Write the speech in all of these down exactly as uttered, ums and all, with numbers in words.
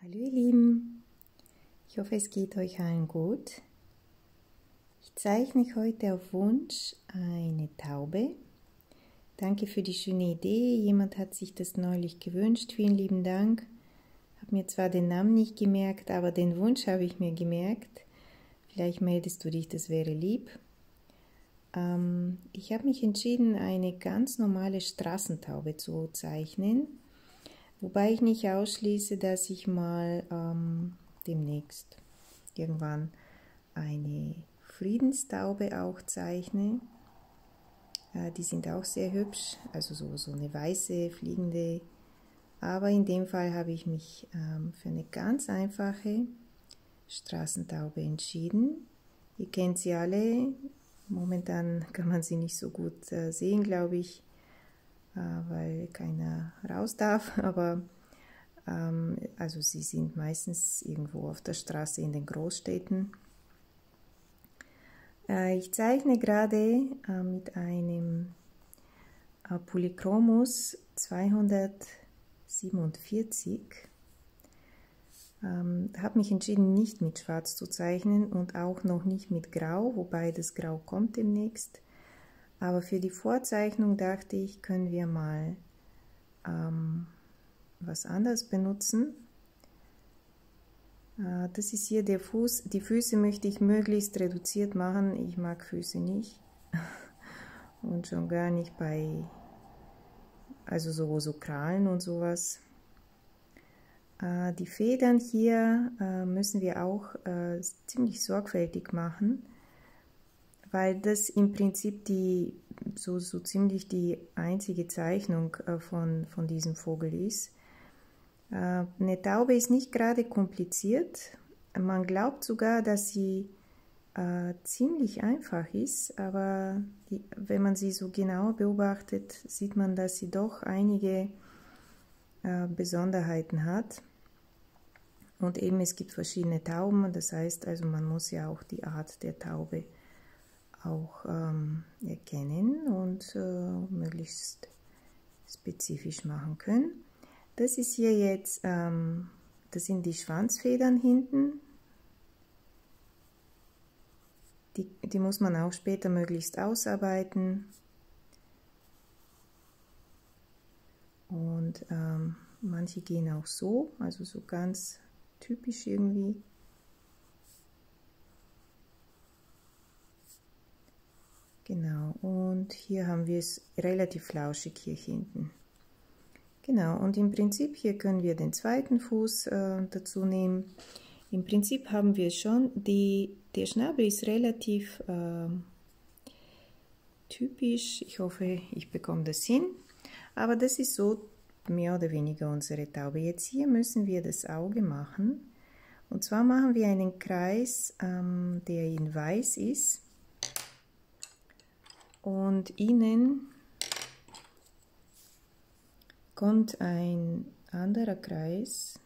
Hallo ihr Lieben, ich hoffe es geht euch allen gut. Ich zeichne heute auf Wunsch eine Taube. Danke für die schöne Idee, jemand hat sich das neulich gewünscht, vielen lieben Dank. Habe mir zwar den Namen nicht gemerkt, aber den Wunsch habe ich mir gemerkt. Vielleicht meldest du dich, das wäre lieb. Ähm, ich habe mich entschieden, eine ganz normale Straßentaube zu zeichnen. Wobei ich nicht ausschließe, dass ich mal ähm, demnächst irgendwann eine Friedenstaube auch zeichne. Äh, die sind auch sehr hübsch, also so, so eine weiße, fliegende. Aber in dem Fall habe ich mich ähm, für eine ganz einfache Straßentaube entschieden. Ihr kennt sie alle. Momentan kann man sie nicht so gut äh, sehen, glaube ich, weil keiner raus darf, aber ähm, also sie sind meistens irgendwo auf der Straße in den Großstädten. Äh, ich zeichne gerade äh, mit einem äh, Polychromus zweihundertsiebenundvierzig. Ähm, habe mich entschieden, nicht mit Schwarz zu zeichnen und auch noch nicht mit Grau, wobei das Grau kommt demnächst. Aber für die Vorzeichnung dachte ich, können wir mal ähm, was anderes benutzen. Äh, das ist hier der Fuß. Die Füße möchte ich möglichst reduziert machen. Ich mag Füße nicht. Und schon gar nicht bei, also so, so Krallen und sowas. Äh, die Federn hier äh, müssen wir auch äh, ziemlich sorgfältig machen, weil das im Prinzip die, so, so ziemlich die einzige Zeichnung äh, von, von diesem Vogel ist. Äh, eine Taube ist nicht gerade kompliziert. Man glaubt sogar, dass sie äh, ziemlich einfach ist, aber die, wenn man sie so genau beobachtet, sieht man, dass sie doch einige äh, Besonderheiten hat. Und eben es gibt verschiedene Tauben, das heißt also, man muss ja auch die Art der Taube auch ähm, erkennen und äh, möglichst spezifisch machen können. Das ist hier jetzt, ähm, das sind die Schwanzfedern hinten. Die, die muss man auch später möglichst ausarbeiten. Und ähm, manche gehen auch so, also so ganz typisch irgendwie. Genau, und hier haben wir es relativ flauschig hier hinten. Genau, und im Prinzip hier können wir den zweiten Fuß äh, dazu nehmen. Im Prinzip haben wir schon, die, der Schnabel ist relativ äh, typisch. Ich hoffe, ich bekomme das hin. Aber das ist so mehr oder weniger unsere Taube. Jetzt hier müssen wir das Auge machen. Und zwar machen wir einen Kreis, ähm, der in weiß ist. Und innen kommt ein anderer Kreis,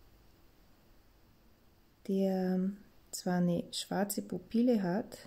der zwar eine schwarze Pupille hat,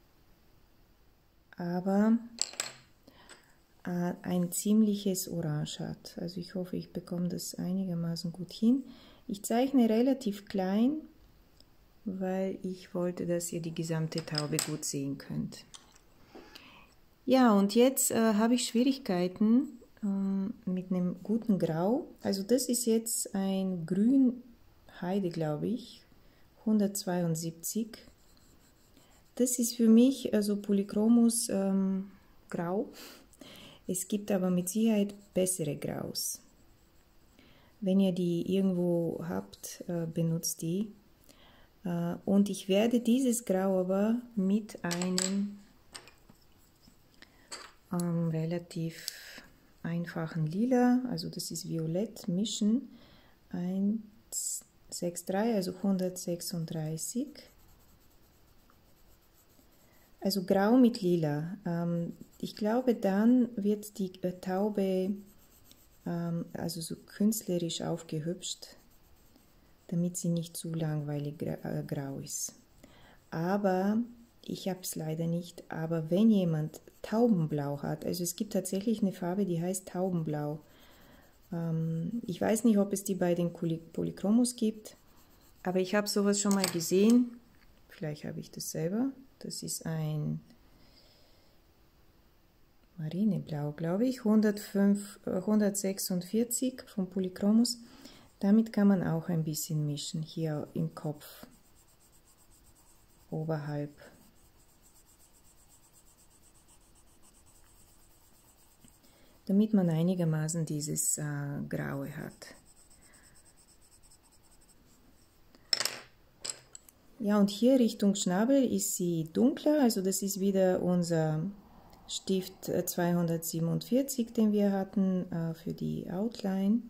aber äh, ein ziemliches Orange hat. Also ich hoffe, ich bekomme das einigermaßen gut hin. Ich zeichne relativ klein, weil ich wollte, dass ihr die gesamte Taube gut sehen könnt. Ja, und jetzt äh, habe ich Schwierigkeiten ähm, mit einem guten Grau. Also das ist jetzt ein Grünheide, glaube ich, hundertzweiundsiebzig. Das ist für mich also Polychromus ähm, Grau. Es gibt aber mit Sicherheit bessere Graus. Wenn ihr die irgendwo habt, äh, benutzt die. Äh, und ich werde dieses Grau aber mit einem Ähm, relativ einfachen Lila, also das ist Violett, mischen, eins sechs drei, also hundertsechsunddreißig, also Grau mit Lila. Ähm, ich glaube, dann wird die äh, Taube ähm, also so künstlerisch aufgehübscht, damit sie nicht zu langweilig gra äh, grau ist. Aber ich habe es leider nicht, aber wenn jemand Taubenblau hat, also es gibt tatsächlich eine Farbe, die heißt Taubenblau. Ähm, ich weiß nicht, ob es die bei den Polychromos gibt, aber ich habe sowas schon mal gesehen. Vielleicht habe ich das selber. Das ist ein Marineblau, glaube ich, hundertfünf, hundertsechsundvierzig von Polychromos. Damit kann man auch ein bisschen mischen, hier im Kopf, oberhalb. Damit man einigermaßen dieses äh, Graue hat. Ja, und hier Richtung Schnabel ist sie dunkler, also das ist wieder unser Stift zweihundertsiebenundvierzig, den wir hatten äh, für die Outline.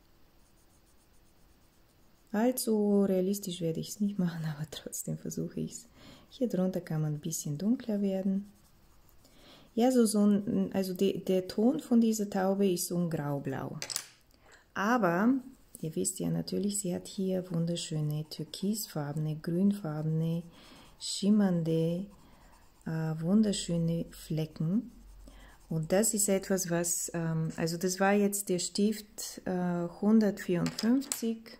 Allzu realistisch werde ich es nicht machen, aber trotzdem versuche ich es. Hier drunter kann man ein bisschen dunkler werden. Ja, so, so ein, also de, der Ton von dieser Taube ist so ein Graublau. Aber, ihr wisst ja natürlich, sie hat hier wunderschöne türkisfarbene, grünfarbene, schimmernde, äh, wunderschöne Flecken. Und das ist etwas, was, ähm, also das war jetzt der Stift äh, hundertvierundfünfzig.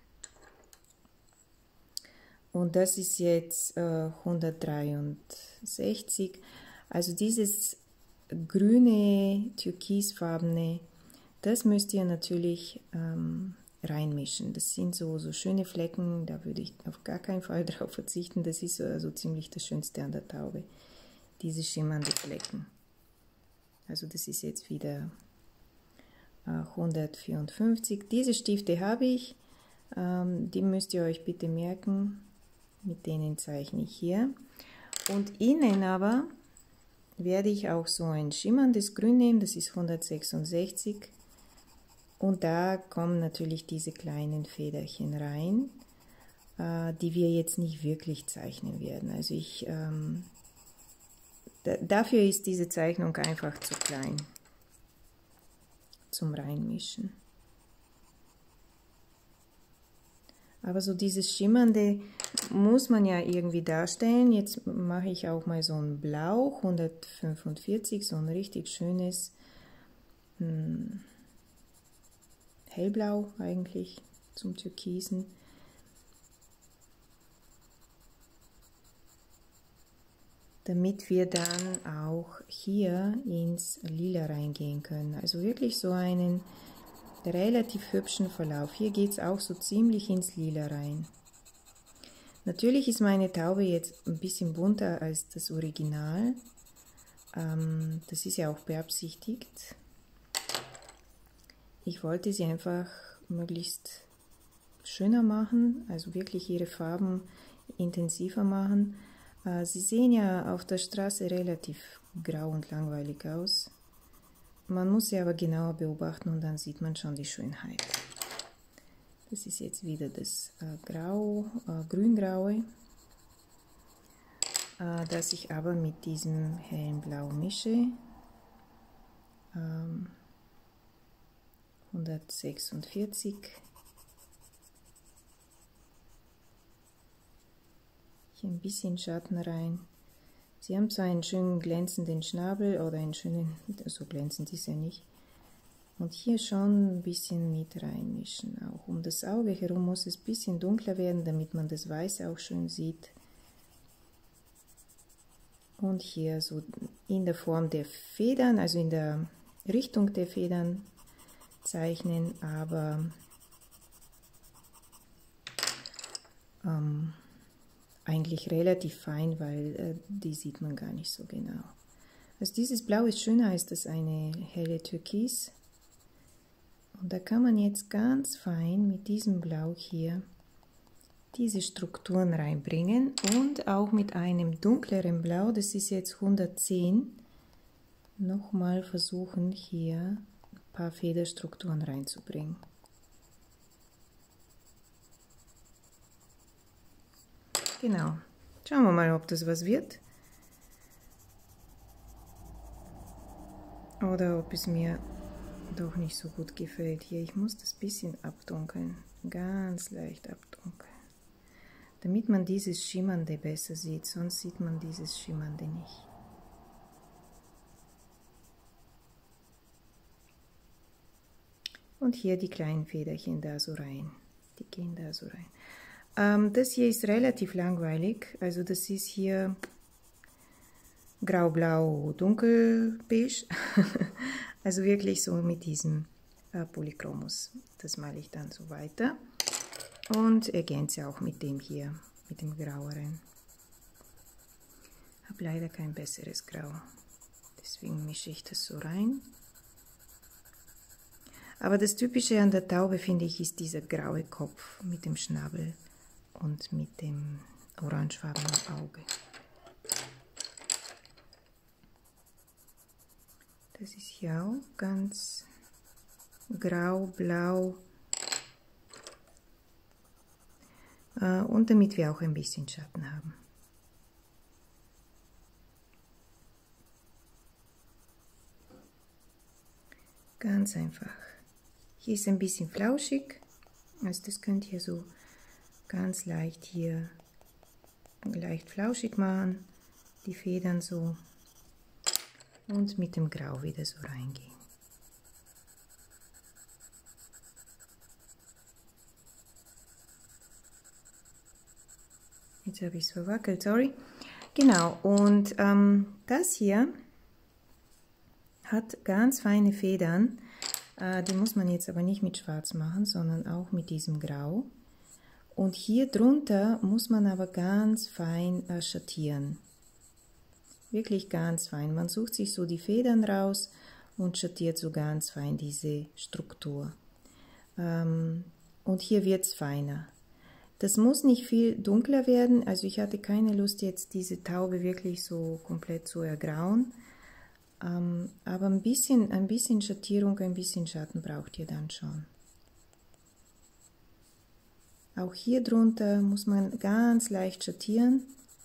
Und das ist jetzt äh, hundertdreiundsechzig. Also dieses grüne, türkisfarbene, das müsst ihr natürlich ähm, reinmischen. Das sind so, so schöne Flecken, da würde ich auf gar keinen Fall drauf verzichten. Das ist so also ziemlich das Schönste an der Taube, diese schimmernden Flecken. Also das ist jetzt wieder äh, hundertvierundfünfzig. Diese Stifte habe ich, ähm, die müsst ihr euch bitte merken. Mit denen zeichne ich hier. Und innen aber werde ich auch so ein schimmerndes Grün nehmen, das ist hundertsechsundsechzig. Und da kommen natürlich diese kleinen Federchen rein, äh, die wir jetzt nicht wirklich zeichnen werden. Also ich, ähm, da, dafür ist diese Zeichnung einfach zu klein zum Reinmischen. Aber so dieses Schimmernde muss man ja irgendwie darstellen. Jetzt mache ich auch mal so ein Blau, hundertfünfundvierzig, so ein richtig schönes hm, Hellblau eigentlich zum Türkisen. Damit wir dann auch hier ins Lila reingehen können. Also wirklich so einen relativ hübschen Verlauf. Hier geht es auch so ziemlich ins Lila rein. Natürlich ist meine Taube jetzt ein bisschen bunter als das Original. Ähm, das ist ja auch beabsichtigt. Ich wollte sie einfach möglichst schöner machen, also wirklich ihre Farben intensiver machen. Äh, sie sehen ja auf der Straße relativ grau und langweilig aus. Man muss sie aber genauer beobachten und dann sieht man schon die Schönheit. Das ist jetzt wieder das äh, Grau, äh, Grüngraue, äh, das ich aber mit diesem hellen Blau mische. Ähm, hundertsechsundvierzig. Hier ein bisschen Schatten rein. Sie haben zwar einen schönen glänzenden Schnabel oder einen schönen, so glänzend ist er nicht. Und hier schon ein bisschen mit reinmischen. Auch um das Auge herum muss es ein bisschen dunkler werden, damit man das Weiße auch schön sieht. Und hier so in der Form der Federn, also in der Richtung der Federn zeichnen, aber ähm, eigentlich relativ fein, weil äh, die sieht man gar nicht so genau. Also dieses Blau ist schöner als das eine helle Türkis. Und da kann man jetzt ganz fein mit diesem Blau hier diese Strukturen reinbringen und auch mit einem dunkleren Blau, das ist jetzt hundertzehn, nochmal versuchen hier ein paar Federstrukturen reinzubringen. Genau. Schauen wir mal, ob das was wird. Oder ob es mir doch nicht so gut gefällt. Hier, ich muss das bisschen abdunkeln. Ganz leicht abdunkeln. Damit man dieses Schimmernde besser sieht. Sonst sieht man dieses Schimmernde nicht. Und hier die kleinen Federchen da so rein. Die gehen da so rein. Ähm, das hier ist relativ langweilig. Also das ist hier grau, blau, dunkel, beige. Also wirklich so mit diesem äh, Polychromus. Das male ich dann so weiter. Und ergänze auch mit dem hier, mit dem graueren. Ich habe leider kein besseres Grau. Deswegen mische ich das so rein. Aber das Typische an der Taube, finde ich, ist dieser graue Kopf mit dem Schnabel und mit dem orangefarbenen Auge. Das ist hier auch ganz grau, blau. Äh, und damit wir auch ein bisschen Schatten haben. Ganz einfach. Hier ist ein bisschen flauschig, also das könnt ihr so ganz leicht hier leicht flauschig machen, die Federn so und mit dem Grau wieder so reingehen. Jetzt habe ich es verwackelt, sorry. Genau, und ähm, das hier hat ganz feine Federn. Die muss man jetzt aber nicht mit Schwarz machen, sondern auch mit diesem Grau. Und hier drunter muss man aber ganz fein äh, schattieren. Wirklich ganz fein. Man sucht sich so die Federn raus und schattiert so ganz fein diese Struktur. Ähm, und hier wird es feiner. Das muss nicht viel dunkler werden. Also ich hatte keine Lust, jetzt diese Taube wirklich so komplett zu ergrauen. Ähm, aber ein bisschen, ein bisschen Schattierung, ein bisschen Schatten braucht ihr dann schon. Auch hier drunter muss man ganz leicht schattieren.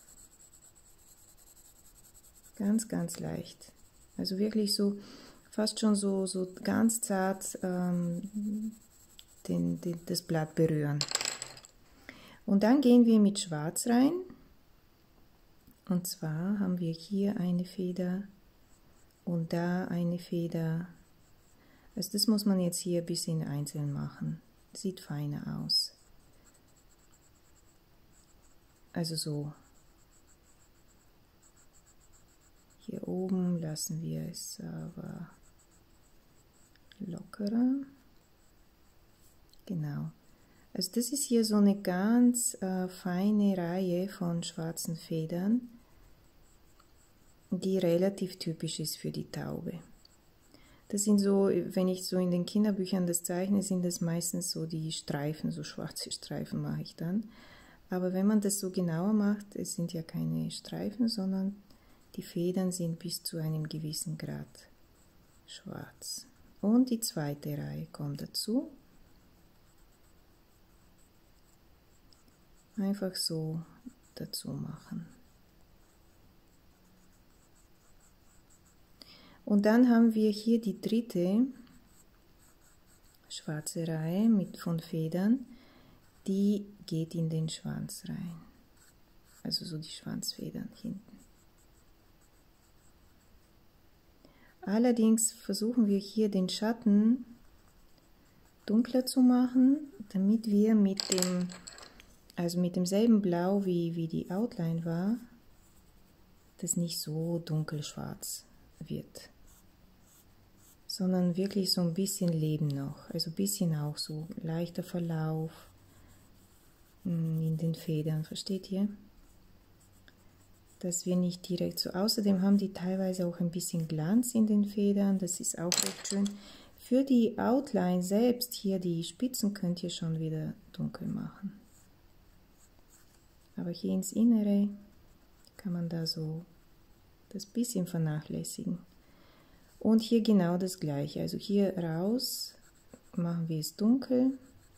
Ganz, ganz leicht. Also wirklich so, fast schon so, so ganz zart ähm, den, den, das Blatt berühren. Und dann gehen wir mit Schwarz rein. Und zwar haben wir hier eine Feder. Und da eine Feder. Also das muss man jetzt hier ein bisschen einzeln machen. Sieht feiner aus. Also so. Hier oben lassen wir es aber lockerer. Genau. Also das ist hier so eine ganz äh, feine Reihe von schwarzen Federn, die relativ typisch ist für die Taube. Das sind so, wenn ich so in den Kinderbüchern das zeichne, sind das meistens so die Streifen, so schwarze Streifen mache ich dann. Aber wenn man das so genauer macht, es sind ja keine Streifen, sondern die Federn sind bis zu einem gewissen Grad schwarz. Und die zweite Reihe kommt dazu. Einfach so dazu machen. Und dann haben wir hier die dritte schwarze Reihe mit von Federn, die geht in den Schwanz rein. Also so die Schwanzfedern hinten. Allerdings versuchen wir hier den Schatten dunkler zu machen, damit wir mit dem, also mit demselben Blau wie, wie die Outline war, das nicht so dunkelschwarz wird, sondern wirklich so ein bisschen Leben noch, also ein bisschen auch so leichter Verlauf in den Federn, versteht ihr? Dass wir nicht direkt so, außerdem haben die teilweise auch ein bisschen Glanz in den Federn, das ist auch recht schön. Für die Outline selbst, hier die Spitzen könnt ihr schon wieder dunkel machen. Aber hier ins Innere kann man da so das bisschen vernachlässigen. Und hier genau das gleiche, also hier raus machen wir es dunkel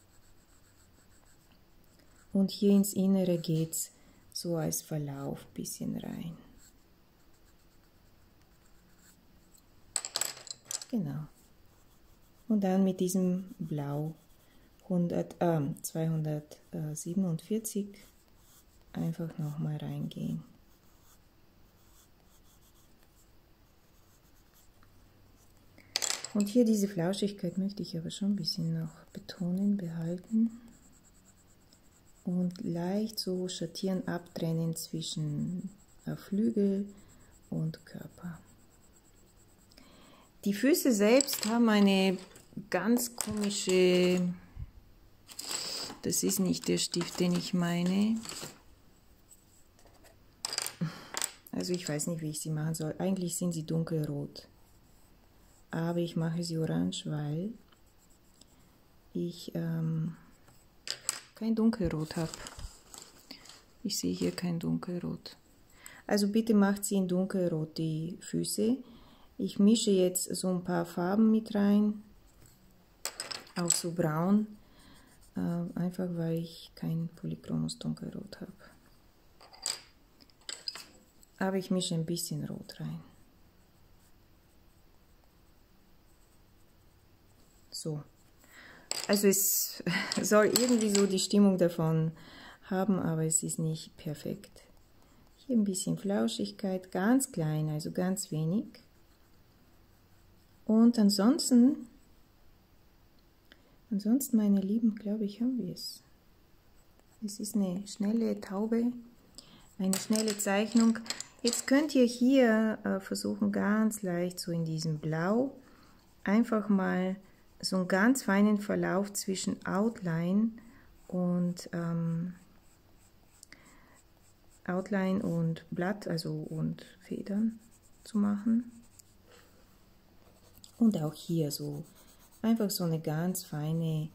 und hier ins Innere geht es so als Verlauf ein bisschen rein. Genau. Und dann mit diesem Blau hundert, äh, zweihundertsiebenundvierzig einfach nochmal reingehen. Und hier diese Flauschigkeit möchte ich aber schon ein bisschen noch betonen, behalten. Und leicht so schattieren, abtrennen zwischen Flügel und Körper. Die Füße selbst haben eine ganz komische, das ist nicht der Stift, den ich meine. Also ich weiß nicht, wie ich sie machen soll. Eigentlich sind sie dunkelrot. Aber ich mache sie orange, weil ich ähm, kein Dunkelrot habe. Ich sehe hier kein Dunkelrot. Also bitte macht sie in Dunkelrot die Füße. Ich mische jetzt so ein paar Farben mit rein. Auch so braun. Äh, einfach weil ich kein polychromes Dunkelrot habe. Aber ich mische ein bisschen Rot rein. So. Also es soll irgendwie so die Stimmung davon haben, aber es ist nicht perfekt. Hier ein bisschen Flauschigkeit, ganz klein, also ganz wenig. Und ansonsten, ansonsten meine Lieben, glaube ich, haben wir es. Es ist eine schnelle Taube, eine schnelle Zeichnung. Jetzt könnt ihr hier äh, versuchen, ganz leicht so in diesem Blau einfach mal so einen ganz feinen Verlauf zwischen Outline und ähm, Outline und Blatt, also und Federn zu machen. Und auch hier so einfach so eine ganz feine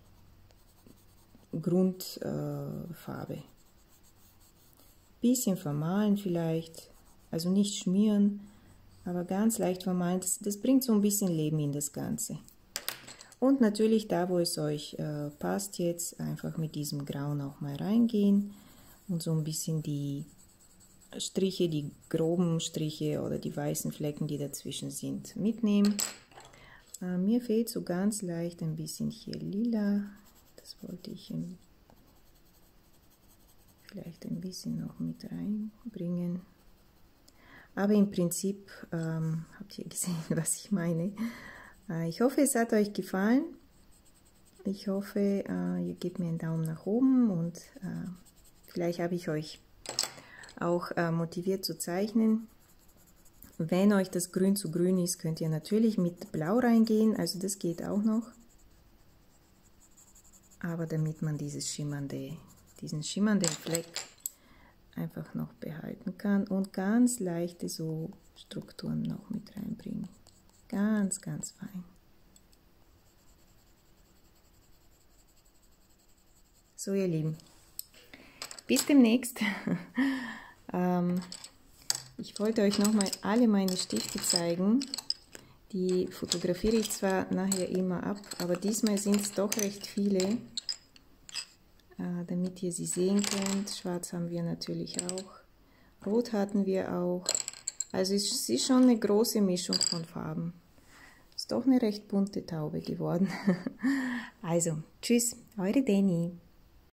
Grundfarbe. Äh, Bisschen vermahlen vielleicht. Also nicht schmieren, aber ganz leicht vermalen. Das, das bringt so ein bisschen Leben in das Ganze. Und natürlich da, wo es euch äh, passt jetzt, einfach mit diesem Grauen auch mal reingehen und so ein bisschen die Striche, die groben Striche oder die weißen Flecken, die dazwischen sind, mitnehmen. Äh, mir fehlt so ganz leicht ein bisschen hier lila. Das wollte ich im, vielleicht ein bisschen noch mit reinbringen. Aber im Prinzip ähm, habt ihr gesehen, was ich meine. Äh, ich hoffe, es hat euch gefallen. Ich hoffe, äh, ihr gebt mir einen Daumen nach oben und äh, vielleicht habe ich euch auch äh, motiviert zu zeichnen. Wenn euch das Grün zu grün ist, könnt ihr natürlich mit Blau reingehen, also das geht auch noch. Aber damit man dieses schimmernde, diesen schimmernden Fleck einfach noch behalten kann und ganz leichte so Strukturen noch mit reinbringen. Ganz, ganz fein. So ihr Lieben, bis demnächst. ähm, ich wollte euch nochmal alle meine Stifte zeigen. Die fotografiere ich zwar nachher immer ab, aber diesmal sind es doch recht viele. Damit ihr sie sehen könnt. Schwarz haben wir natürlich auch. Rot hatten wir auch. Also es ist schon eine große Mischung von Farben. Ist doch eine recht bunte Taube geworden. Also, tschüss, eure Deni.